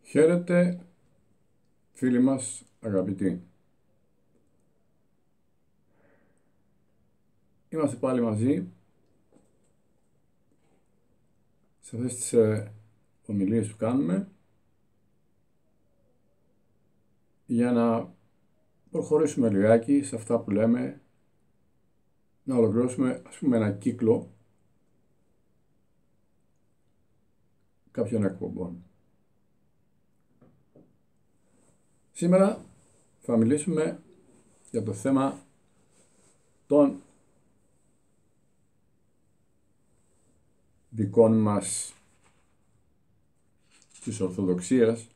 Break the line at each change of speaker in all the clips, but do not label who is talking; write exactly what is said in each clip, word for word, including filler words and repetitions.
Χαίρετε φίλοι μας αγαπητοί. Είμαστε πάλι μαζί σε αυτές τις ε, ομιλίες που κάνουμε για να προχωρήσουμε λιγάκι σε αυτά που λέμε, να ολοκληρώσουμε ας πούμε ένα κύκλο κάποιων εκπομπών. Σήμερα θα μιλήσουμε για το θέμα των δικών μας της Ορθοδοξίας.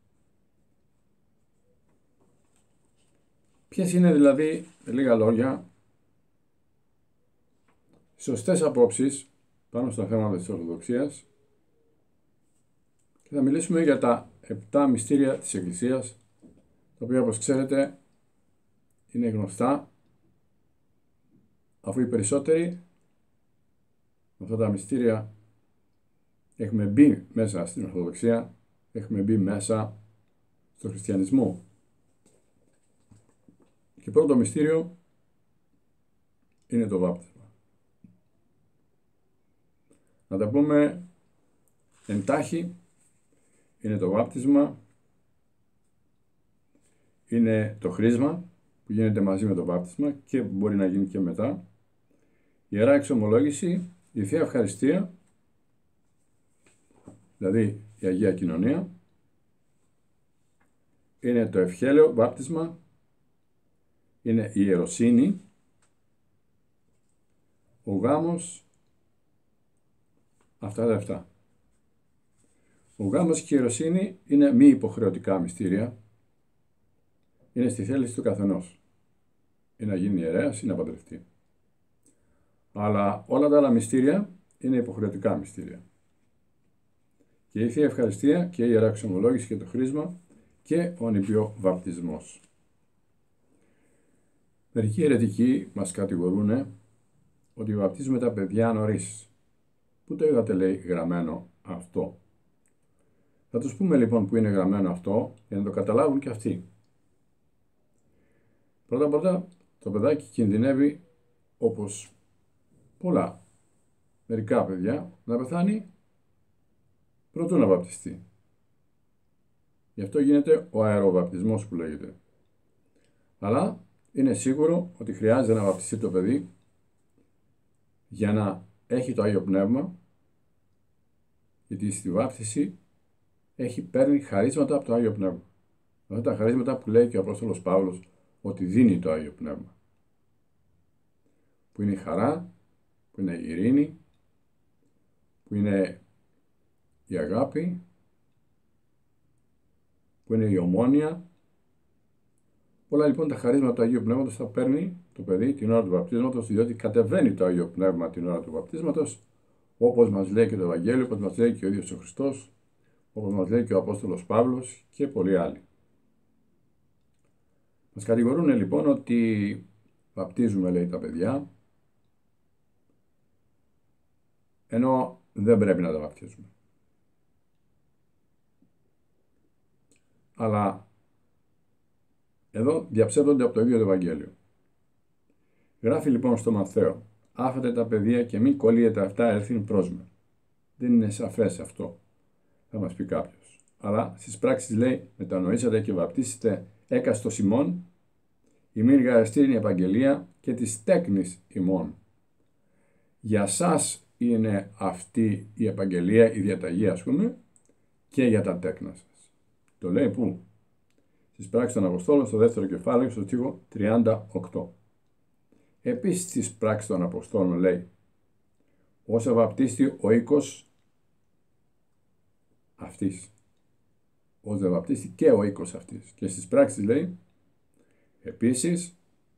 Ποιες είναι δηλαδή, με λίγα λόγια, σωστές απόψεις πάνω στα θέματα της Ορθοδοξίας, και θα μιλήσουμε για τα επτά μυστήρια της Εκκλησίας, τα οποία όπως ξέρετε είναι γνωστά, αφού οι περισσότεροι με αυτά τα μυστήρια έχουμε μπει μέσα στην Ορθοδοξία, έχουμε μπει μέσα στο χριστιανισμό. Και πρώτο μυστήριο είναι το βάπτισμα. Να τα πούμε εντάχει. Είναι το βάπτισμα, είναι το χρίσμα που γίνεται μαζί με το βάπτισμα και μπορεί να γίνει και μετά, η Ιερά Εξομολόγηση, η Θεία Ευχαριστία, δηλαδή η Αγία Κοινωνία, είναι το ευχέλαιο βάπτισμα, είναι η ιεροσύνη, ο γάμος, αυτά τα εφτά. Ο γάμος και η ιεροσύνη είναι μη υποχρεωτικά μυστήρια, είναι στη θέληση του καθενός, ή να γίνει ιερέας ή να παντρευτεί. Αλλά όλα τα άλλα μυστήρια είναι υποχρεωτικά μυστήρια. Και η Θεία Ευχαριστία και η Ιερά Εξομολόγηση και το χρίσμα και ο νηπιοβαπτισμός. Μερικοί αιρετικοί μας κατηγορούν ότι βαπτίζουμε τα παιδιά νωρίς. Πού το είδατε, λέει, γραμμένο αυτό? Θα τους πούμε λοιπόν που είναι γραμμένο αυτό για να το καταλάβουν και αυτοί. Πρώτα πρώτα, το παιδάκι κινδυνεύει, όπως πολλά μερικά παιδιά, να πεθάνει προτού να βαπτιστεί. Γι' αυτό γίνεται ο αεροβαπτισμός που λέγεται. Αλλά είναι σίγουρο ότι χρειάζεται να βαπτιστεί το παιδί για να έχει το Άγιο Πνεύμα, γιατί στη βάπτιση έχει παίρνει χαρίσματα από το Άγιο Πνεύμα. Αυτά τα χαρίσματα που λέει και ο Απόστολος Παύλος ότι δίνει το Άγιο Πνεύμα. Που είναι η χαρά, που είναι η ειρήνη, που είναι η αγάπη, που είναι η ομόνοια. Όλα λοιπόν τα χαρίσματα του Αγίου Πνεύματος θα παίρνει το παιδί την ώρα του βαπτίσματος, διότι κατεβαίνει το Άγιο Πνεύμα την ώρα του βαπτίσματος, όπως μας λέει και το Ευαγγέλιο, όπως μας λέει και ο ίδιος ο Χριστός, όπως μας λέει και ο Απόστολος Παύλος και πολλοί άλλοι. Μας κατηγορούν λοιπόν ότι βαπτίζουμε, λέει, τα παιδιά, ενώ δεν πρέπει να τα βαπτίζουμε. Αλλά εδώ διαψεύδονται από το ίδιο το Ευαγγέλιο. Γράφει λοιπόν στο Μαθαίο: άφατε τα παιδεία και μη κολλείετε αυτά ελθύν προς με. Δεν είναι σαφές αυτό, θα μας πει κάποιος. Αλλά στις πράξεις λέει: μετανοήσατε και βαπτίσετε έκαστος ημών, ημίν γαρεστήριν η επαγγελία και της τέκνης ημών. Για σας είναι αυτή η επαγγελία, η διαταγή ας πούμε, και για τα τέκνα σας. Το λέει πού? Στις πράξεις των Αποστόλων, στο δεύτερο κεφάλαιο, στο στίχο τριάντα οκτώ. Επίσης στις πράξεις των Αποστόλων λέει: όσα βαπτίστη ο οίκος αυτής. Όσα βαπτίστη και ο οίκος αυτής. Και στις πράξεις λέει: επίσης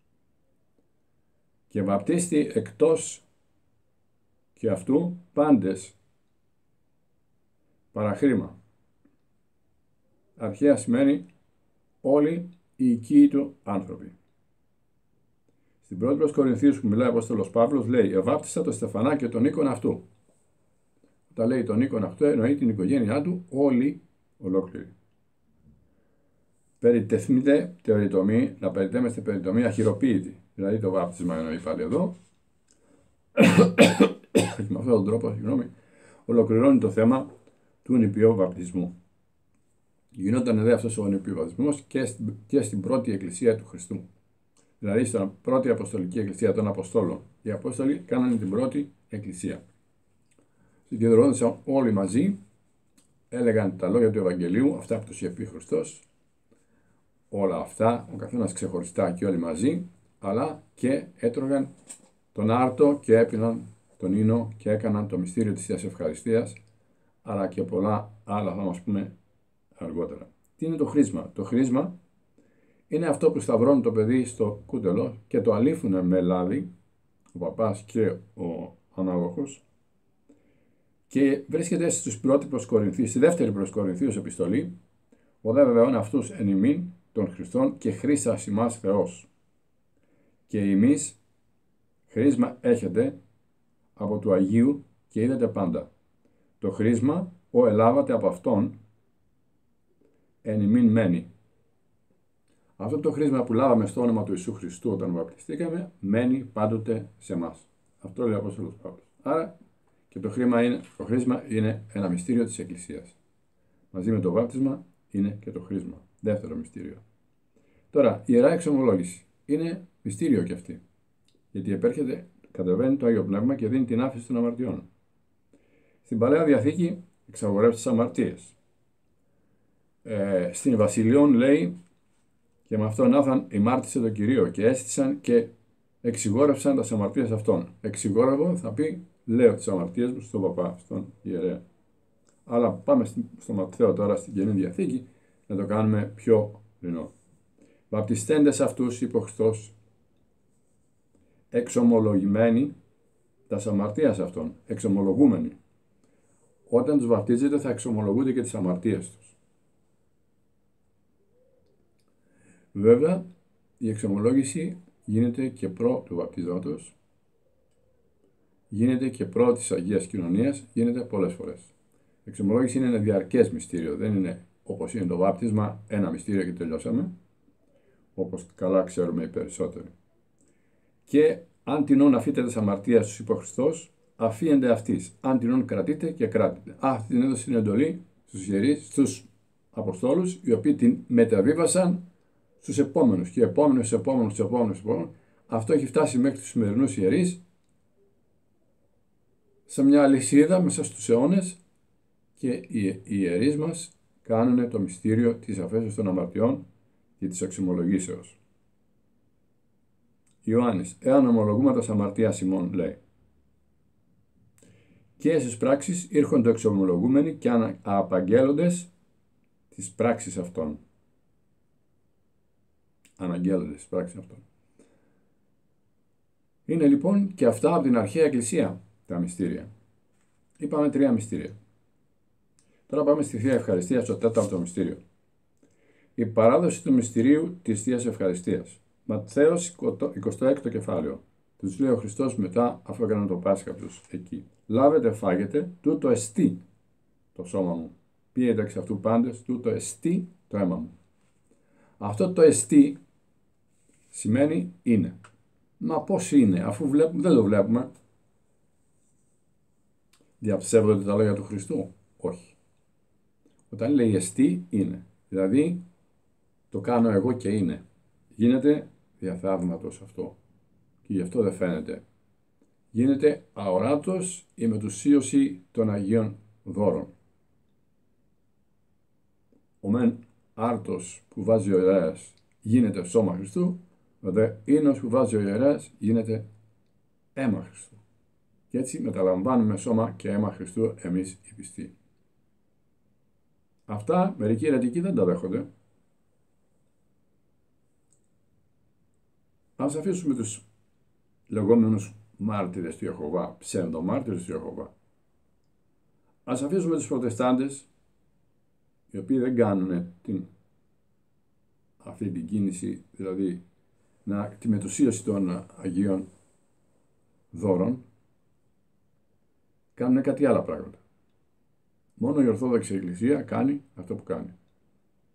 και βαπτίστη εκτός και αυτού πάντες παραχρήμα. Αρχαία σημαίνει όλοι οι οικοί του άνθρωποι. Στην πρώτη προς Κορινθίους που μιλάει ο Απόστολος Παύλος λέει: εβάπτισα το Στεφανά και τον οίκον αυτού. Όταν λέει τον οίκον αυτού εννοεί την οικογένειά του όλη ολόκληρη. περιτεθμείτε περιτομή, να περιτέμεστε περιτομή αχειροποίητη. Δηλαδή το βάπτισμα εννοεί πάλι εδώ. Με αυτόν τον τρόπο, συγγνώμη, ολοκληρώνει το θέμα του νηπιού βαπτισμού. Γινόταν δε αυτός ο νηπιός βαπτισμός και στην, και στην πρώτη εκκλησία του Χριστού. Δηλαδή στην πρώτη Αποστολική Εκκλησία των Αποστόλων. Οι Απόστολοι κάνανε την πρώτη εκκλησία. Συγκεντρώνονταν όλοι μαζί, έλεγαν τα λόγια του Ευαγγελίου, αυτά που τους είχε πει ο Χριστός, όλα αυτά, ο καθένας ξεχωριστά και όλοι μαζί, αλλά και έτρωγαν τον άρτο και έπιναν τον ίνο και έκαναν το μυστήριο της Θείας Ευχαριστίας, αλλά και πολλά άλλα θα μας πούμε αργότερα. Τι είναι το χρήσμα? Το χρήσμα είναι αυτό που σταυρώνουν το παιδί στο κούτελο και το αλήφουν με λάδι, ο παπάς και ο ανάλογος, και βρίσκεται στους πρώτοι προς Κορινθίους, στη δεύτερη προς Κορινθίους επιστολή, ο δε βεβαιώνει αυτούς εν ημίν των Χριστών και χρήσας ημάς Θεός. Και εμείς χρήσμα έχετε από του Αγίου και είδατε πάντα. Το χρήσμα ο ελάβατε από Αυτόν εν ημίν μένει. Αυτό το χρήσμα που λάβαμε στο όνομα του Ιησού Χριστού όταν βαπτιστήκαμε μένει πάντοτε σε εμάς. Αυτό λέει ο Απόστολος Παύλος. Άρα και το, χρήμα είναι, το χρήσμα είναι ένα μυστήριο της Εκκλησίας. Μαζί με το βάπτισμα είναι και το χρήσμα. Δεύτερο μυστήριο. Τώρα, η Ιερά Εξομολόγηση είναι μυστήριο και αυτή. Γιατί επέρχεται, κατεβαίνει το Άγιο Πνεύμα και δίνει την άφεση των αμαρτιών. Στην Παλαιά Διαθήκη εξαγορεύει τις αμαρτίες. Ε, στην Βασιλείων λέει, και με αυτόν άθαν ημάρτησε το Κυρίο και έστησαν και εξηγόρευσαν τις αμαρτίες αυτών. Εξηγόρευω θα πει, λέω τις αμαρτίες μου στον παπά, στον ιερέα. Αλλά πάμε στο Ματθαίο τώρα στην Καινή Διαθήκη να το κάνουμε πιο λινό. Βαπτιστέντες αυτούς, είπε ο Χριστός, εξομολογημένοι τα αμαρτίας αυτών, εξομολογούμενοι. Όταν τους βαπτίζετε θα εξομολογούνται και τις αμαρτίες τους. Βέβαια, η εξομολόγηση γίνεται και προ του βαπτιζόντος, γίνεται και προ της Αγίας Κοινωνίας, γίνεται πολλές φορές. Η εξομολόγηση είναι ένα διαρκές μυστήριο, δεν είναι όπως είναι το βάπτισμα, ένα μυστήριο και τελειώσαμε, όπως καλά ξέρουμε οι περισσότεροι. Και αν τεινών αφείτε τις αμαρτίες τους, είπε ο Χριστός, αφίενται αυτής. Αν τεινών κρατείτε και κράτητε. Αυτή την έδωσε την εντολή στους ιερείς, στους Αποστόλους, οι οποίοι την μεταβίβασαν στους επόμενους και επόμενους, στους επόμενους, στους επόμενους, στους επόμενους. Αυτό έχει φτάσει μέχρι τους σημερινούς ιερείς σε μια αλυσίδα μέσα στους αιώνες και οι ιερείς μας κάνουν το μυστήριο της αφέσεως των αμαρτιών και της εξομολογήσεως. Ιωάννης, εάν ομολογούμε τα αμαρτίας ημών, λέει. Και στις πράξεις ήρχονται εξομολογούμενοι και απαγγέλλοντες τις πράξεις αυτών. Αναγγέλλοντες τις πράξεις αυτών. Είναι λοιπόν και αυτά από την αρχαία Εκκλησία τα μυστήρια. Είπαμε τρία μυστήρια. Τώρα πάμε στη Θεία Ευχαριστία, στο τέταρτο μυστήριο. Η παράδοση του μυστηρίου της Θείας Ευχαριστίας. Ματθαίος εικοστό έκτο κεφάλαιο. Τους λέει ο Χριστός μετά, αφού έκαναν το Πάσχα τους εκεί. Λάβετε, φάγετε, τούτο εστί το σώμα μου. Πίετε εξ αυτού πάντες, τούτο εστί το αίμα μου. Αυτό το εστί σημαίνει είναι. Μα πώς είναι, αφού βλέπουμε, δεν το βλέπουμε. Διαψεύδονται τα λόγια του Χριστού? Όχι. Όταν λέει εστί, είναι. Δηλαδή, το κάνω εγώ και είναι. Γίνεται διαθαύματος αυτό. Και γι' αυτό δεν φαίνεται. Γίνεται αοράτος η μετουσίωση των Αγίων Δώρων. Ο μεν άρτος που βάζει ο ιερέας γίνεται σώμα Χριστού, ο δε ίνος που βάζει ο ιερέας γίνεται αίμα Χριστού. Και έτσι μεταλαμβάνουμε σώμα και αίμα Χριστού εμείς οι πιστοί. Αυτά μερικοί αιρετικοί δεν τα δέχονται. Ας αφήσουμε τους λεγόμενους μάρτυρες του Ιεχωβά, ψευδομάρτυρες του Ιεχωβά. Ας αφήσουμε τους προτεστάντες, οι οποίοι δεν κάνουν την, αυτή την κίνηση, δηλαδή να, τη μετουσίωση των Αγίων Δώρων, κάνουν κάτι άλλα πράγματα. Μόνο η Ορθόδοξη Εκκλησία κάνει αυτό που κάνει.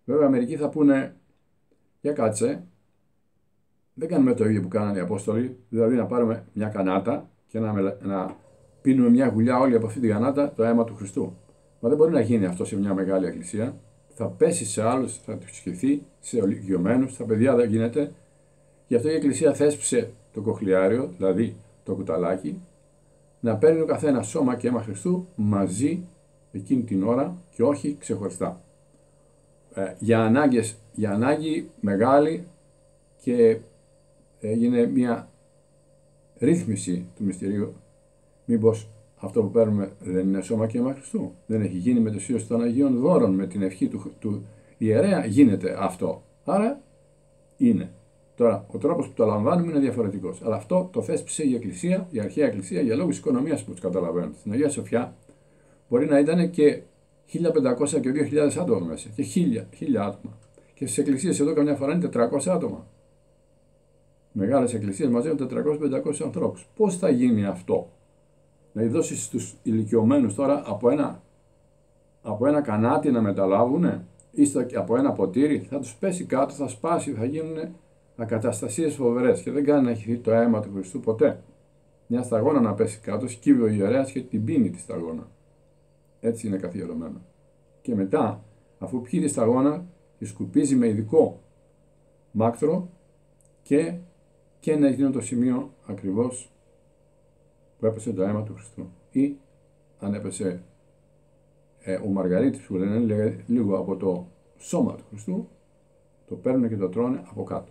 Βέβαια, μερικοί θα πούνε, για κάτσε, δεν κάνουμε το ίδιο που κάνανε οι Απόστολοι, δηλαδή να πάρουμε μια κανάτα και να, να πίνουμε μια γουλιά όλοι από αυτή την κανάτα το αίμα του Χριστού. Μα δεν μπορεί να γίνει αυτό σε μια μεγάλη εκκλησία. Θα πέσει σε άλλους, θα του σχηθεί, σε ηλικιωμένους, στα παιδιά δεν γίνεται. Γι' αυτό η Εκκλησία θέσπισε το κοχλιάριο, δηλαδή το κουταλάκι, να παίρνει ο καθένα σώμα και αίμα Χριστού μαζί εκείνη την ώρα και όχι ξεχωριστά. Ε, για, ανάγκες, για ανάγκη μεγάλη και έγινε μια ρύθμιση του μυστηρίου. Μήπως αυτό που παίρνουμε δεν είναι σώμα και αίμα Χριστού? Δεν έχει γίνει με το σίος των Αγίων Δώρων, με την ευχή του, του ιερέα γίνεται αυτό. Άρα είναι. Τώρα, ο τρόπος που το λαμβάνουμε είναι διαφορετικός. Αλλά αυτό το θέσπισε η Εκκλησία, η αρχαία Εκκλησία, για λόγους οικονομίας που τους καταλαβαίνετε. Στην Αγία Σοφιά μπορεί να ήταν και χίλια πεντακόσια και δύο χιλιάδες άτομα μέσα, και χίλια άτομα. Και στις εκκλησίες εδώ καμιά φορά είναι τετρακόσια άτομα. Μεγάλες εκκλησίες μαζεύουν τετρακόσιους με πεντακόσιους ανθρώπους. Πώς θα γίνει αυτό? Να δώσεις στους ηλικιωμένους τώρα από ένα, από ένα κανάτι να μεταλάβουνε ή από ένα ποτήρι, θα τους πέσει κάτω, θα σπάσει, θα γίνουν ακαταστασίες φοβερές και δεν κάνει να έχει το αίμα του Χριστού ποτέ. Μια σταγόνα να πέσει κάτω, σκύβει ο ιερέας και την πίνει τη σταγόνα. Έτσι είναι καθιερωμένο. Και μετά, αφού πιει τη σταγόνα, τη σκουπίζει με ειδικό μάκτρο και, και να γίνει το σημείο ακριβώς που έπεσε το αίμα του Χριστού. Ή αν έπεσε ε, ο Μαργαρίτης που λένε λίγο από το σώμα του Χριστού, το παίρνουν και το τρώνε από κάτω.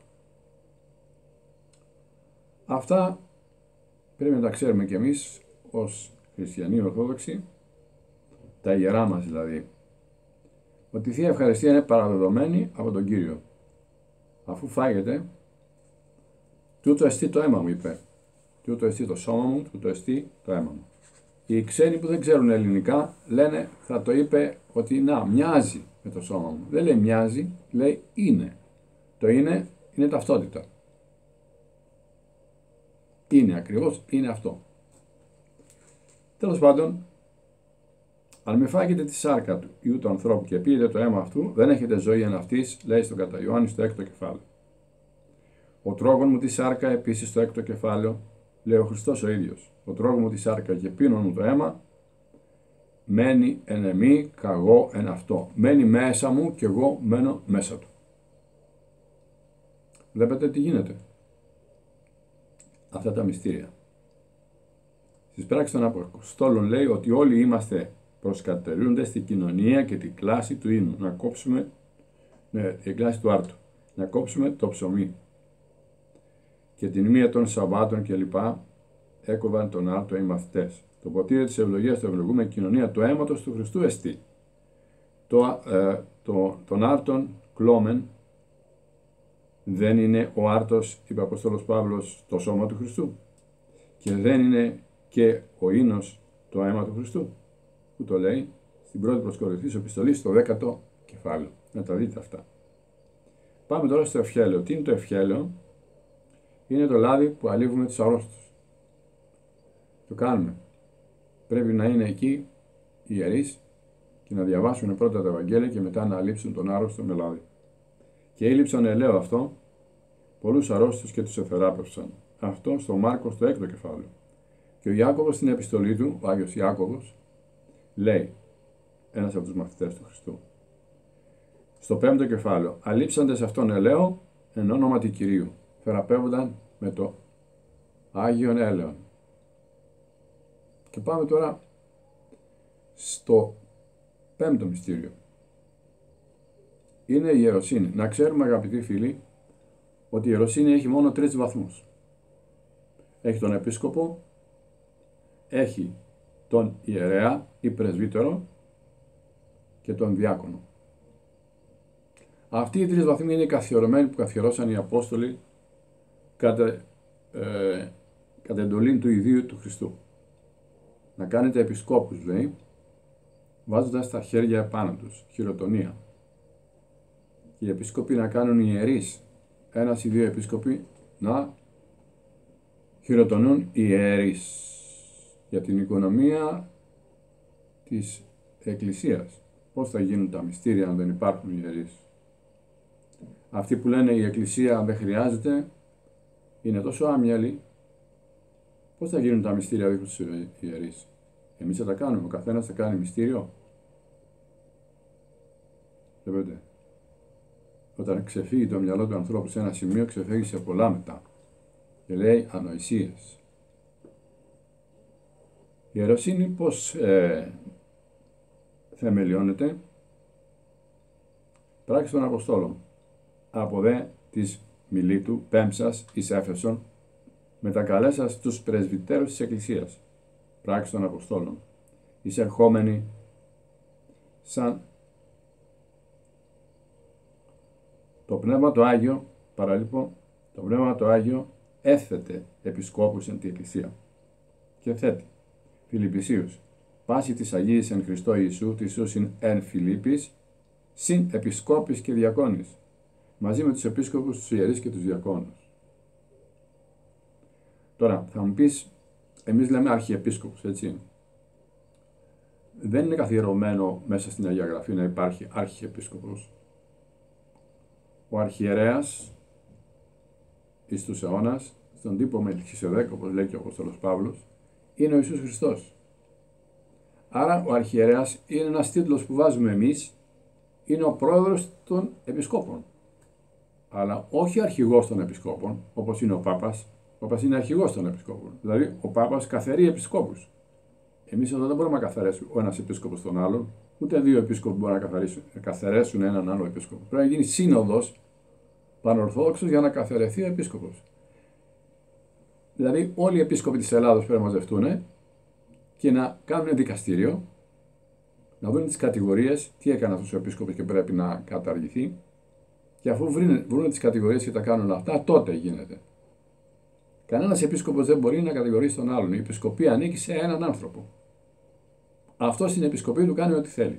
Αυτά πρέπει να τα ξέρουμε κι εμείς ως χριστιανοί Ορθόδοξοι, τα ιερά μας δηλαδή, ότι η Θεία Ευχαριστία είναι παραδεδομένη από τον Κύριο. Αφού φάγετε, τούτο εστί το αίμα μου, είπε. Τούτο εστί το σώμα μου, τούτο εστί το αίμα μου. Οι ξένοι που δεν ξέρουν ελληνικά λένε, θα το είπε ότι να, μοιάζει με το σώμα μου. Δεν λέει μοιάζει, λέει είναι. Το είναι, είναι ταυτότητα. Είναι ακριβώς, είναι αυτό. Τέλος πάντων, αν με φάγετε τη σάρκα του Υιού του ανθρώπου και πείτε το αίμα αυτού, δεν έχετε ζωή εν αυτής, λέει στον κατά Ιωάννη στο έκτο κεφάλαιο. Ο τρώγων μου τη σάρκα, επίσης στο έκτο κεφάλαιο, λέει ο Χριστός ο ίδιος. Ο τρώγων μου τη σάρκα και πίνων μου το αίμα, μένει εν εμή, καγώ εν αυτό. Μένει μέσα μου και εγώ μένω μέσα του. Βλέπετε τι γίνεται. Αυτά τα μυστήρια. Στις πράξεις των Αποστόλων λέει ότι όλοι είμαστε προσκατερούνται στην κοινωνία και την κλάση του ίνου. Να κόψουμε, ναι, την κλάση του άρτου. Να κόψουμε το ψωμί. Και την μία των Σαββάτων κλπ. Έκοβαν τον άρτο οι μαθητές. Το ποτήρι της ευλογίας το ευλογούμε κοινωνία του αίματος του Χριστού εστί. Το, ε, το, τον άρτον κλώμεν δεν είναι ο άρτος, είπε ο Απόστολος Παύλος, το σώμα του Χριστού. Και δεν είναι και ο ίνος το αίμα του Χριστού. Που το λέει στην πρώτη προς Κορινθίους επιστολή στο δέκατο κεφάλαιο. Να τα δείτε αυτά. Πάμε τώρα στο ευχέλαιο. Τι είναι το ευχέλαιο? Είναι το λάδι που αλείβουμε τους αρρώστους. Το κάνουμε. Πρέπει να είναι εκεί οι ιερείς και να διαβάσουν πρώτα τα Ευαγγέλια και μετά να αλείψουν τον άρρωστο με λάδι. Και ήλυψαν ελαίο αυτό, πολλούς αρρώστους και τους εθεράπευσαν. Αυτό στο Μάρκο στο έκτο κεφάλαιο. Και ο Ιάκωβος στην επιστολή του, ο Άγιος Ιάκωβος, λέει, ένας από τους μαθητές του Χριστού, στο πέμπτο κεφάλαιο, αλείψαντες αυτόν ελαίο εν ονόματι Κυρίου, θεραπεύονταν με το Άγιον έλεον. Και πάμε τώρα στο πέμπτο μυστήριο. Είναι η ιεροσύνη. Να ξέρουμε, αγαπητοί φίλοι, ότι η ιεροσύνη έχει μόνο τρεις βαθμούς. Έχει τον επίσκοπο, έχει τον ιερέα ή πρεσβύτερο και τον διάκονο. Αυτοί οι τρεις βαθμοί είναι οι καθιερωμένοι που καθιερώσαν οι Απόστολοι κατά, ε, κατά εντολή του ιδίου του Χριστού. Να κάνετε επισκόπους, λέει, βάζοντας τα χέρια επάνω τους, χειροτονία. Και οι επίσκοποι να κάνουν ιερείς, ένας ή δύο επίσκοποι να χειροτονούν ιερείς για την οικονομία της Εκκλησίας. Πώς θα γίνουν τα μυστήρια αν δεν υπάρχουν ιερείς? Αυτοί που λένε η Εκκλησία δεν χρειάζεται, είναι τόσο άμυαλοι. Πώς θα γίνουν τα μυστήρια δίχως τους ιερείς? Εμείς θα τα κάνουμε, ο καθένας θα κάνει μυστήριο. Βλέπετε, όταν ξεφύγει το μυαλό του ανθρώπου σε ένα σημείο, ξεφεύγει σε πολλά μετά. Και λέει ανοησίες. Η ιεροσύνη πώς ε, θεμελιώνεται? Πράξεις των Αποστόλων. Από δε της Μιλήτου Πέμψας εις Έφεσον, μετακαλέσας τους πρεσβυτέρους της Εκκλησίας. Πράξεις των Αποστόλων. Εισερχόμενοι σαν το Πνεύμα το Άγιο, παραλείπω, το Πνεύμα το Άγιο έθετε επισκόπους εν τη Εκκλησία. Και θέτει Φιλιππισίους, πάση της Αγίας εν Χριστώ Ιησού, της Ιησούσιν εν Φιλίππης, συν επισκόπης και διακόνης, μαζί με τους επίσκοπους, τους ιερείς και τους διακόνους. Τώρα, θα μου πεις, εμείς λέμε αρχιεπίσκοπους, έτσι. Δεν είναι καθιερωμένο μέσα στην Αγία Γραφή να υπάρχει αρχιεπίσκοπος. Ο αρχιερέας εις τους αιώνας, στον τύπο Μελχισεδέκ, όπως λέει και ο Απόστολος Παύλος, είναι ο Ιησούς Χριστός. Άρα ο αρχιερέας είναι ένας τίτλος που βάζουμε εμείς, είναι ο πρόεδρος των επισκόπων. Αλλά όχι αρχηγός των επισκόπων, όπως είναι ο Πάπας. Ο Πάπας είναι αρχηγός των επισκόπων. Δηλαδή ο Πάπας καθαρεί επισκόπους. Εμείς εδώ δεν μπορούμε να καθαρέσουμε ο ένας επίσκοπος τον άλλον, ούτε δύο επίσκοποι μπορούν να καθαρέσουν έναν άλλο επίσκοπο. Πρέπει να γίνει σύνοδος πανορθόδοξος για να καθαρεθεί ο επίσκοπος. Δηλαδή όλοι οι επίσκοποι της Ελλάδος πρέπει να μαζευτούν και να κάνουν δικαστήριο, να δουν τις κατηγορίες, τι έκανε αυτός ο επίσκοπος και πρέπει να καταργηθεί. Και αφού βρουν, βρουν τις κατηγορίες και τα κάνουν αυτά, τότε γίνεται. Κανένας επίσκοπος δεν μπορεί να κατηγορήσει τον άλλον. Η επισκοπή ανήκει σε έναν άνθρωπο. Αυτός στην επισκοπή του κάνει ό,τι θέλει.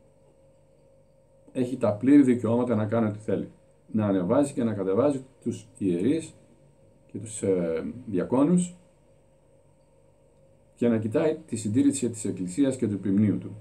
Έχει τα πλήρη δικαιώματα να κάνει ό,τι θέλει. Να ανεβάζει και να κατεβάζει τους ιερείς και τους ε, διακόνους και να κοιτάει τη συντήρηση της Εκκλησίας και του ποιμνίου του.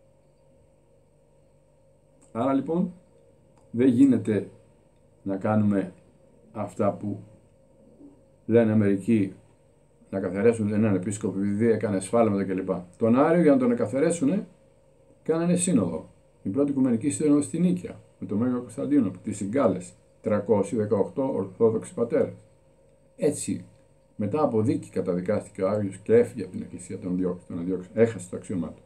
Άρα λοιπόν δεν γίνεται να κάνουμε αυτά που λένε μερικοί, να καθαρέσουν έναν επίσκοπο επειδή έκανε σφάλματα κλπ. Τον Άριο για να τον καθαρέσουν κάνανε σύνοδο. Η πρώτη Οικουμενική Σύνοδο στην Νίκαια με τον Μέγα Κωνσταντίνο από τις Συγκάλες, τριακόσιοι δεκαοκτώ Ορθόδοξοι πατέρες. Έτσι, μετά από δίκη καταδικάστηκε ο Άγιος και έφυγε από την Εκκλησία, τον διώξει, τον αδιώξει, έχασε το αξίωμά του.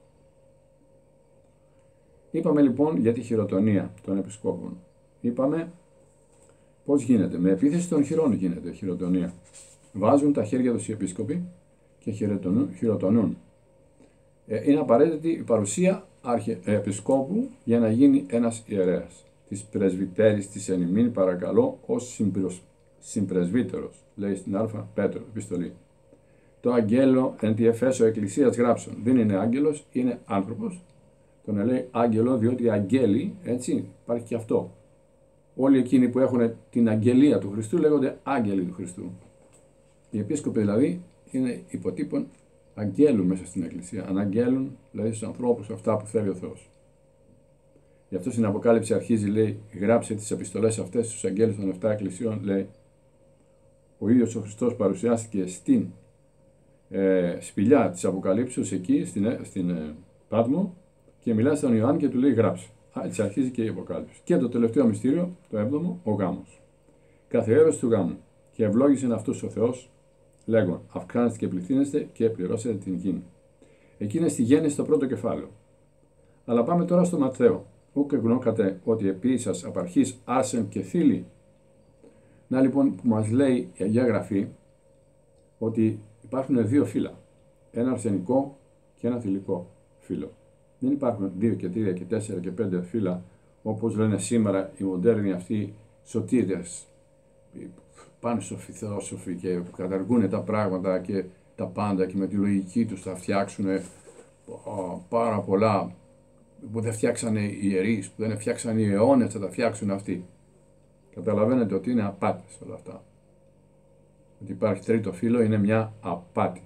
Είπαμε λοιπόν για τη χειροτονία των επισκόπων. Είπαμε πώς γίνεται. Με επίθεση των χειρών γίνεται χειροτονία. Βάζουν τα χέρια τους οι επίσκοποι και χειροτονούν. Ε, είναι απαραίτητη η παρουσία αρχι... επισκόπου για να γίνει ένας ιερέας. Της πρεσβυτέρης της εν ημίν παρακαλώ ως συμπροσ... συμπρεσβύτερος, λέει στην Α Πέτρο επιστολή. Το αγγέλο εν τη Εφέσω Εκκλησίας γράψον. Δεν είναι άγγελος, είναι άνθρωπος. Τον λέει άγγελο διότι οι αγγέλοι, έτσι, υπάρχει και αυτό. Όλοι εκείνοι που έχουν την αγγελία του Χριστού λέγονται άγγελοι του Χριστού. Οι επίσκοποι δηλαδή είναι υποτύπων αγγέλου μέσα στην Εκκλησία. Αναγγέλουν δηλαδή στους ανθρώπους αυτά που θέλει ο Θεός. Γι' αυτό στην Αποκάλυψη αρχίζει, λέει, γράψε τις επιστολές αυτές στους αγγέλους των επτά εκκλησιών, λέει. Ο ίδιος ο Χριστός παρουσιάστηκε στην ε, σπηλιά της Αποκαλύψεως εκεί, στην, στην ε, Πάτμο και μιλάει στον Ιωάννη και του λέει γράψε. Έτσι αρχίζει και η Αποκάλυψη. Και το τελευταίο μυστήριο, το έβδομο, ο γάμος. Καθιέρωση του γάμου. Και ευλόγησε αυτούς ο Θεός, λέγον, αυξάνεστε και πληθύνεστε και πληρώσετε την γη. Εκεί είναι στη γέννηση το πρώτο κεφάλαιο. Αλλά πάμε τώρα στο Ματθαίο. Ούκ εγνώκατε ότι επί σας απαρχής άρσεν και θήλη. Να λοιπόν που μας λέει η Αγία Γραφή ότι υπάρχουν δύο φύλλα. Ένα αρσενικό και ένα θηλυκό φύλλο. Δεν υπάρχουν δύο και τρία και τέσσερα και πέντε φύλλα όπως λένε σήμερα οι μοντέρνοι αυτοί σωτήρες, πανσοφοι, θεόσοφοι και καταργούν τα πράγματα και τα πάντα και με τη λογική τους θα φτιάξουν πάρα πολλά που δεν φτιάξανε οι ιερείς, που δεν φτιάξανε οι αιώνες, θα τα φτιάξουν αυτοί. Καταλαβαίνετε ότι είναι απάτες όλα αυτά. Ότι υπάρχει τρίτο φύλλο είναι μια απάτη.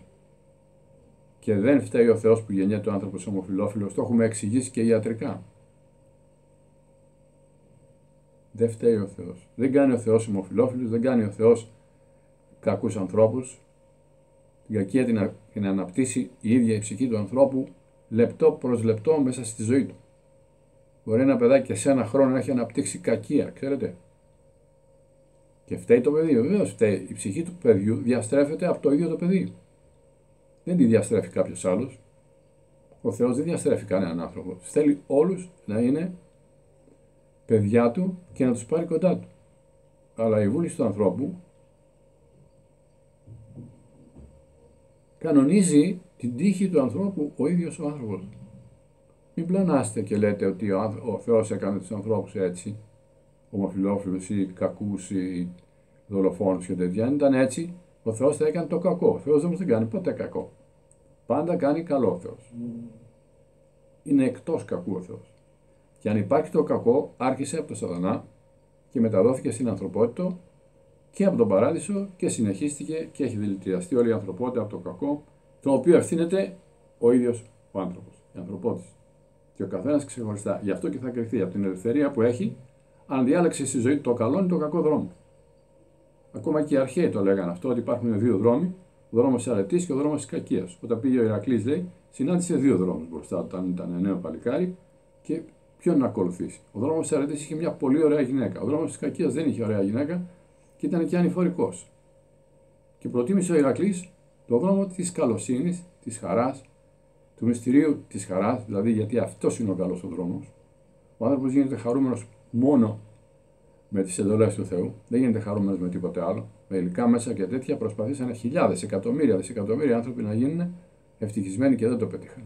Και δεν φταίει ο Θεός που γεννιέται ο άνθρωπος ομοφυλόφιλος, το έχουμε εξηγήσει και ιατρικά. Δεν φταίει ο Θεός. Δεν κάνει ο Θεός ομοφυλόφιλους, δεν κάνει ο Θεός κακούς ανθρώπους. Την κακία την, την αναπτύσσει η ίδια η ψυχή του ανθρώπου λεπτό προς λεπτό μέσα στη ζωή του. Μπορεί ένα παιδάκι και σε ένα χρόνο να έχει αναπτύξει κακία, ξέρετε. Και φταίει το παιδί, βεβαίως φταίει. Η ψυχή του παιδιού διαστρέφεται από το ίδιο το παιδί. Δεν τη διαστρέφει κάποιος άλλος. Ο Θεός δεν διαστρέφει κανέναν άνθρωπο. Θέλει όλους να είναι παιδιά του και να τους πάρει κοντά του. Αλλά η βούληση του ανθρώπου κανονίζει την τύχη του ανθρώπου ο ίδιος ο άνθρωπος. Μην πλανάστε και λέτε ότι ο, ο Θεός έκανε τους ανθρώπους έτσι, ομοφυλόφιλους ή κακούς ή δολοφόνους και τέτοια. Αν ήταν έτσι, ο Θεός θα έκανε το κακό. Ο Θεός όμως δεν κάνει ποτέ κακό. Πάντα κάνει καλό ο Θεός. Mm. Είναι εκτός κακού ο Θεός. Και αν υπάρχει το κακό, άρχισε από τον Σατανά και μεταδόθηκε στην ανθρωπότητα και από τον Παράδεισο και συνεχίστηκε και έχει δηλητηριαστεί όλη η ανθρωπότητα από το κακό, το οποίο ευθύνεται ο ίδιος ο άνθρωπος, η ανθρωπότητα. Και ο καθένας ξεχωριστά. Γι' αυτό και θα κρυφθεί από την ελευθερία που έχει, αν διάλεξε στη ζωή του το καλό ή το κακό δρόμο. Ακόμα και οι αρχαίοι το λέγανε αυτό, ότι υπάρχουν δύο δρόμοι, ο δρόμος της αρετής και ο δρόμος της κακίας. Όταν πήγε ο Ηρακλής, λέει, συνάντησε δύο δρόμους μπροστά όταν ήταν νέο παλικάρι και ποιον να ακολουθήσει. Ο δρόμος της αρετής είχε μια πολύ ωραία γυναίκα. Ο δρόμος της κακίας δεν είχε ωραία γυναίκα και ήταν και ανηφορικός. Και προτίμησε ο Ηρακλής το δρόμο της καλοσύνης, της χαράς, του μυστηρίου της χαράς, δηλαδή γιατί αυτός είναι ο καλός ο δρόμος. Ο άνθρωπος γίνεται χαρούμενος μόνο με τις εντολές του Θεού, δεν γίνεται χαρούμενος με τίποτε άλλο. Με υλικά μέσα και τέτοια προσπαθήσαν χιλιάδες, εκατομμύρια, δισεκατομμύρια άνθρωποι να γίνουν ευτυχισμένοι και δεν το πετύχαν.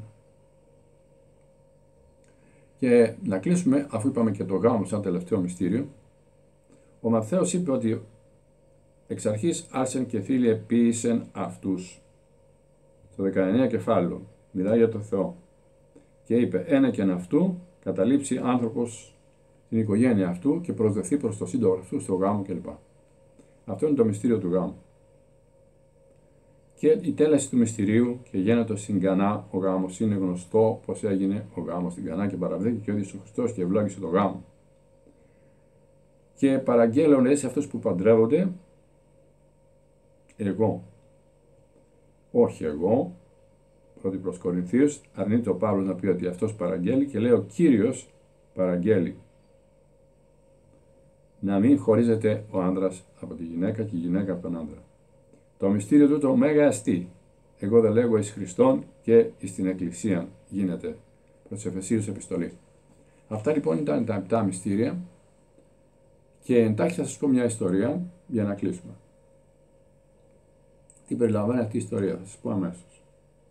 Και να κλείσουμε, αφού είπαμε και το γάμο σαν τελευταίο μυστήριο, ο Ματθαίος είπε ότι εξ αρχής άρσεν και θήλυε ποίησεν αυτούς. Στο δεκαεννέα κεφάλαιο μιλάει για το Θεό. Και είπε, ένα και ένα αυτού καταλήψει άνθρωπος την οικογένεια αυτού και προσδεθεί προς το σύντομο αυτού στο γάμο κλπ. Αυτό είναι το μυστήριο του γάμου. Και η τέλεση του μυστηρίου και γένετο στην Κανά ο γάμος. Είναι γνωστό πως έγινε ο γάμος στην Κανά και παραβδέθηκε και ο ίδιος ο Χριστός και ευλόγησε το γάμο. Και παραγγέλλονται σε αυτούς που παντρεύονται, εγώ, όχι εγώ, πρώτη προς Κορινθίους, αρνείται ο Παύλος να πει ότι αυτός παραγγέλει και λέει ο Κύριος παραγγέλει. Να μην χωρίζεται ο άντρας από τη γυναίκα και η γυναίκα από τον άντρα. Το μυστήριο του το μέγα αστεί. Εγώ δεν λέγω εις Χριστόν και εις την Εκκλησία γίνεται. Προς Εφεσίους επιστολή. Αυτά λοιπόν ήταν τα επτά μυστήρια και εντάχει θα σας πω μια ιστορία για να κλείσουμε. Τι περιλαμβάνει αυτή η ιστορία, θα σας πω αμέσως.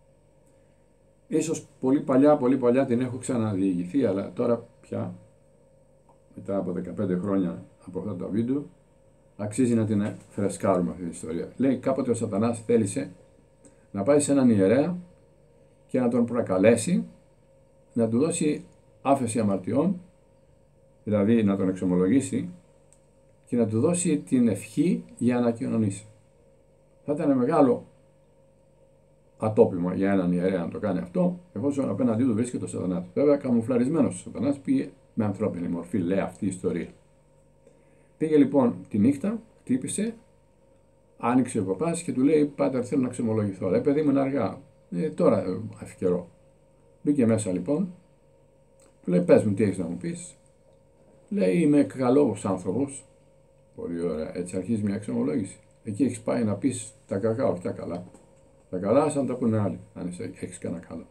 Ίσως πολύ παλιά, πολύ παλιά την έχω ξαναδιηγηθεί, αλλά τώρα πια, μετά από δεκαπέντε χρόνια από αυτά τα βίντεο, αξίζει να την φρεσκάρουμε αυτή την ιστορία. Λέει κάποτε ο Σατανάς θέλησε να πάει σε έναν ιερέα και να τον προκαλέσει, να του δώσει άφεση αμαρτιών, δηλαδή να τον εξομολογήσει και να του δώσει την ευχή για να κοινωνήσει. Θα ήταν μεγάλο ατόπιμα για έναν ιερέα να το κάνει αυτό, εφόσον απέναντί του βρίσκεται ο Σατανάς. Βέβαια, καμουφλαρισμένος ο Σατανάς πήγε με ανθρώπινη μορφή, λέει αυτή η ιστορία. Πήγε λοιπόν τη νύχτα, χτύπησε, άνοιξε ο παπάς και του λέει: Πάτερ, θέλω να ξεμολογηθώ. Λέει: Παιδί μου, είναι αργά. Ε, τώρα έχει καιρό. Μπήκε μέσα λοιπόν, του λέει: Πες μου, τι έχεις να μου πεις. Λέει: Είμαι καλός άνθρωπος. Πολύ ωραία. Έτσι αρχίζει μια εξομολόγηση. Εκεί έχεις πάει να πεις τα κακά, όχι τα καλά. Τα καλά σαν τα πούνε άλλοι, αν έχεις κανένα καλό.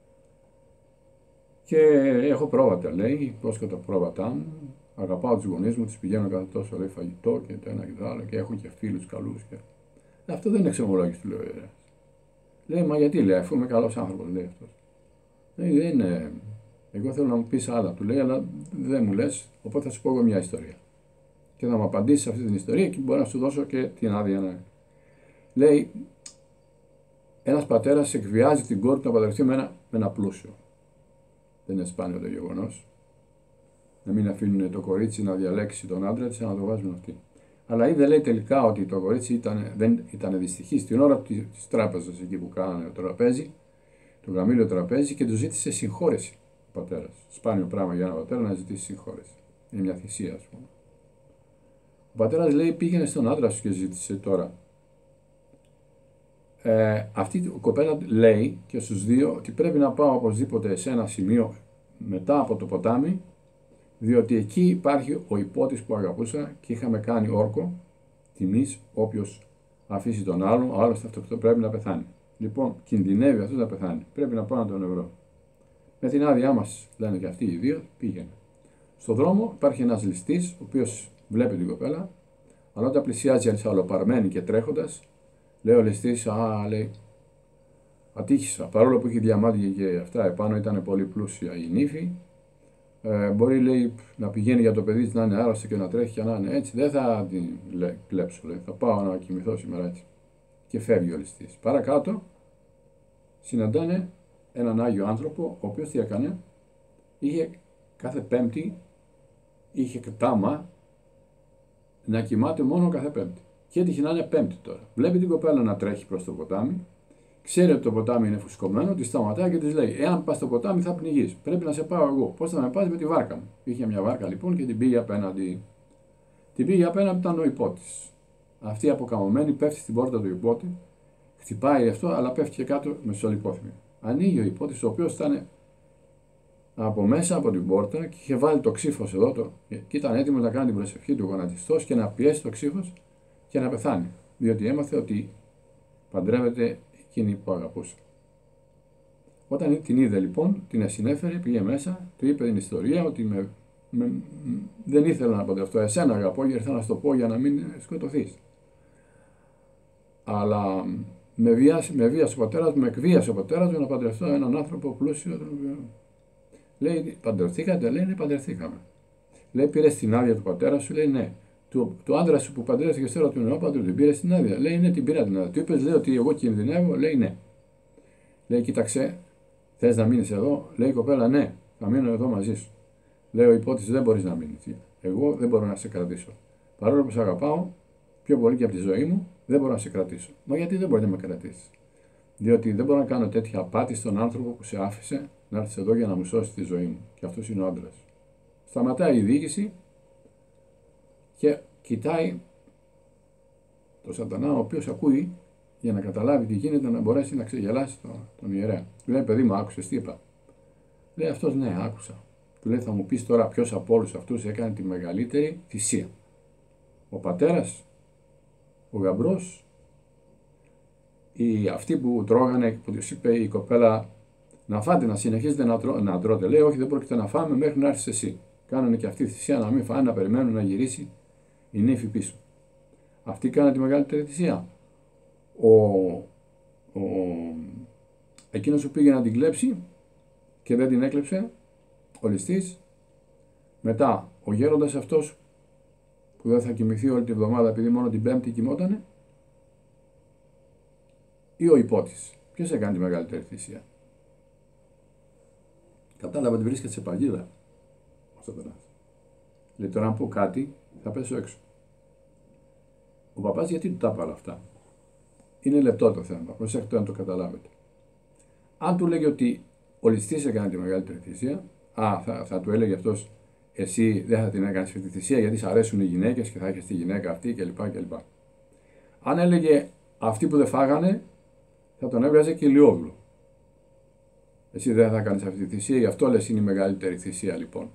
Και έχω πρόβατα, λέει, πρόσκοτα πρόβατά μου. Αγαπάω τους γονείς μου, τους πηγαίνω κάθε τόσο λέει, φαγητό και το ένα και το άλλο και έχω και φίλους καλούς. Και... Αυτό δεν είναι εξομολόγηση, του λέει ο ιερέας. Λέει, μα γιατί, λέει, αφού είμαι καλός άνθρωπος, λέει αυτός. Λέει, δεν είναι. Εγώ θέλω να μου πεις άλλα, του λέει, αλλά δεν μου λες, οπότε θα σου πω εγώ μια ιστορία. Και θα μου απαντήσεις αυτή την ιστορία και μπορώ να σου δώσω και την άδεια να. Λέει, ένας πατέρας εκβιάζει την κόρη του να παντρευτεί με ένα, με ένα πλούσιο. Δεν είναι σπάνιο το γεγονός. Να μην αφήνουν το κορίτσι να διαλέξει τον άντρα της, να το βάζουν αυτοί. Αλλά είδε, λέει, τελικά ότι το κορίτσι ήταν, δεν ήταν δυστυχή στην ώρα της τράπεζας εκεί που κάνανε το τραπέζι, το γαμήλιο τραπέζι και του ζήτησε συγχώρεση ο πατέρας. Σπάνιο πράγμα για ένα πατέρα να ζητήσει συγχώρεση. Είναι μια θυσία, ας πούμε. Ο πατέρας λέει πήγαινε στον άντρα σου και ζήτησε τώρα. Ε, αυτή η κοπέλα λέει και στους δύο ότι πρέπει να πάω οπωσδήποτε σε ένα σημείο μετά από το ποτάμι, διότι εκεί υπάρχει ο υπότης που αγαπούσα και είχαμε κάνει όρκο τιμής, όποιος αφήσει τον άλλον, ο άλλος αυτό πρέπει να πεθάνει. Λοιπόν, κινδυνεύει αυτός να πεθάνει. Πρέπει να πάω να τον ευρώ. Με την άδειά μας, λένε και αυτοί οι δύο, πήγαινε. Στον δρόμο υπάρχει ένας ληστής, ο οποίος βλέπει την κοπέλα, αλλά όταν πλησιάζει αλλοπαρμένη και τρέχοντας, λέει ο ληστής, α, λέει, ατύχησα. Παρόλο που είχε διαμάντια και αυτά επάνω, ήταν πολύ πλούσια η νύφη. Ε, μπορεί, λέει, να πηγαίνει για το παιδί της να είναι άρρωστη και να τρέχει και να είναι έτσι. Δεν θα την κλέψω, λέει. Θα πάω να κοιμηθώ σήμερα έτσι. Και φεύγει ο ληστής. Παρακάτω συναντάνε έναν Άγιο άνθρωπο, ο οποίος τι έκανε, είχε κάθε Πέμπτη, είχε τάμα να κοιμάται μόνο κάθε Πέμπτη. Και έτυχε να είναι Πέμπτη τώρα. Βλέπει την κοπέλα να τρέχει προς το ποτάμι, ξέρει ότι το ποτάμι είναι φουσκωμένο, τη σταματάει και τη λέει: εάν πας στο ποτάμι θα πνιγείς. Πρέπει να σε πάω εγώ. Πώς θα με πας? Με τη βάρκα μου. Είχε μια βάρκα λοιπόν και την πήγε απέναντι. Την πήγε απέναντι, ήταν ο υπότης. Αυτή αποκαμωμένη πέφτει στην πόρτα του υπότη, χτυπάει αυτό, αλλά πέφτει και κάτω με σωληνοπόθυμη. Ανοίγει ο υπότης, ο οποίος ήταν από μέσα από την πόρτα και είχε βάλει το ξύφος εδώ το, και ήταν έτοιμος να κάνει την προσευχή του γονατιστός και να πιέσει το ξύφος και να πεθάνει. Διότι έμαθε ότι παντρεύεται εκείνη που αγαπούσε. Όταν την είδε λοιπόν, την συνέφερε, πήγε μέσα, του είπε την ιστορία ότι με, με, δεν ήθελα να παντρευτώ εσένα, αγαπώ, και ήρθα να σου το πω για να μην σκοτωθείς. Αλλά με βίασε, με βίασε ο πατέρας μου, με εκβίασε ο πατέρας μου να παντρευτώ έναν άνθρωπο πλούσιο. Λέει, παντρευτήκατε? Λέει, ναι, παντρευτήκαμε. Λέει, πήρε την άδεια του πατέρα σου? Λέει, ναι. Του, του άντρα σου που παντρεύτηκε τώρα του νεόπαντρου, την πήρε την άδεια? Λέει, ναι, την πήρα την άδεια. Του είπε, λέει, ότι εγώ κινδυνεύω? Λέει, ναι. Λέει, κοίταξε, θες να μείνεις εδώ? Λέει η κοπέλα, ναι, θα μείνω εδώ μαζί σου. Λέει ο υπότης, δεν μπορείς να μείνεις. Εγώ δεν μπορώ να σε κρατήσω. Παρόλο που σε αγαπάω πιο πολύ και από τη ζωή μου, δεν μπορώ να σε κρατήσω. Μα γιατί δεν μπορεί να με κρατήσει? Διότι δεν μπορώ να κάνω τέτοια απάτη στον άνθρωπο που σε άφησε να έρθει εδώ για να μου σώσει τη ζωή μου. Και αυτό είναι ο άντρας. Σταματάει η διοίκηση και κοιτάει το σατανά, ο οποίος ακούει για να καταλάβει τι γίνεται, να μπορέσει να ξεγελάσει τον, τον ιερέα. Του λέει, παιδί μου, άκουσες τι είπα? Λέει αυτός, ναι, άκουσα. Του λέει, θα μου πεις τώρα ποιος από όλους αυτούς έκανε τη μεγαλύτερη θυσία? Ο πατέρας, ο γαμπρός, ή αυτοί που τρώγανε, που τους είπε η κοπέλα να φάτε, να συνεχίζετε να, τρώ, να τρώτε? Λέει, όχι, δεν πρόκειται να φάμε μέχρι να έρθεις εσύ. Κάνανε και αυτή τη θυσία να μην φάνε, να περιμένουν να γυρίσει η νύφη πίσω. Αυτή κάνανε τη μεγαλύτερη θυσία. Ο, ο, εκείνος που πήγε να την κλέψει και δεν την έκλεψε, ο ληστής, μετά ο γέροντας αυτός που δεν θα κοιμηθεί όλη τη βδομάδα επειδή μόνο την Πέμπτη κοιμότανε, ή ο υπότης? Ποιος έκανε τη μεγαλύτερη θυσία? Κατάλαβα ότι βρίσκεται σε παγίδα ο σατανάς. Λέει, τώρα αν πω κάτι θα πέσω έξω. Ο παπάς γιατί του τα είπε όλα αυτά? Είναι λεπτό το θέμα, προσέχετε να το καταλάβετε. Αν του λέγει ότι ο ληστής έκανε τη μεγαλύτερη θυσία, α, θα, θα του έλεγε αυτός, εσύ δεν θα την έκανες αυτή τη θυσία γιατί σ' αρέσουν οι γυναίκες και θα έχεις τη γυναίκα αυτή κλπ. κλπ. Αν έλεγε αυτοί που δεν φάγανε, θα τον έβγαζε και ηλιόδουλο. Εσύ δεν θα κάνεις αυτή τη θυσία, γι' αυτό λες είναι η μεγαλύτερη θυσία λοιπόν.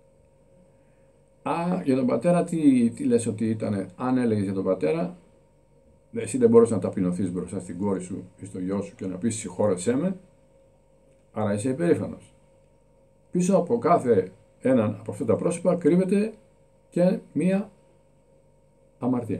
Α, για τον πατέρα τι, τι λες ότι ήταν? Αν έλεγες για τον πατέρα, εσύ δεν μπορείς να ταπεινωθείς μπροστά στην κόρη σου ή στο γιο σου και να πεις συγχώρεσέ με, άρα είσαι υπερήφανος. Πίσω από κάθε έναν από αυτά τα πρόσωπα κρύβεται και μία αμαρτία.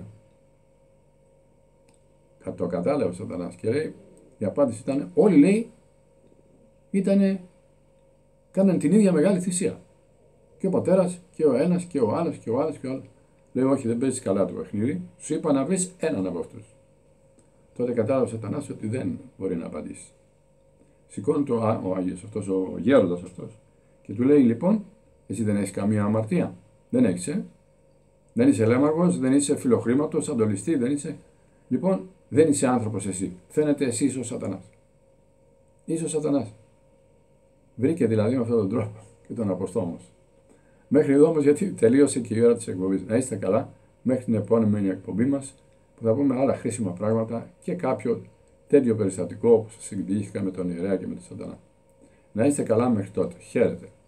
Το κατάλαβε ο σατανάς και λέει, η απάντηση ήταν, όλοι λέει, ήτανε, κάναν την ίδια μεγάλη θυσία. Και ο πατέρας και ο ένας και ο άλλος και ο άλλος και ο άλλος. Λέει, όχι, δεν παίζεις καλά το παιχνίδι, σου είπα να βρεις έναν από αυτούς. Τότε κατάλαβε ο σατανάς ότι δεν μπορεί να απαντήσει. Σηκώνει το, ο Άγιος αυτός, ο γέροντας αυτός, και του λέει, λοιπόν, εσύ δεν έχεις καμία αμαρτία? Δεν έχεις, ε? Δεν είσαι λέμαργος, δεν είσαι φιλοχρήματος, αντολιστή, δεν είσαι. Λοιπόν, δεν είσαι άνθρωπος εσύ. Φαίνεται εσύ είσαι ο σατανάς. Είσαι ο σατανάς. Βρήκε δηλαδή με αυτόν τον τρόπο και τον αποστόμος. Μέχρι εδώ όμως, γιατί τελείωσε και η ώρα της εκπομπής. Να είστε καλά. μέχρι την επόμενη εκπομπή μας, που θα πούμε άλλα χρήσιμα πράγματα και κάποιο τέτοιο περιστατικό που σας συγκινήθηκα με τον ιερέα και με τον Σαντανά. Να είστε καλά μέχρι τότε. Χαίρετε.